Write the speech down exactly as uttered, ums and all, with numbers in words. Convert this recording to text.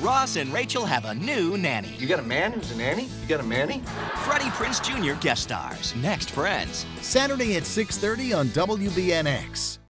Ross and Rachel have a new nanny. You got a man who's a nanny? You got a manny? Freddie Prinze Junior guest stars. Next, Friends. Saturday at six thirty on W B N X.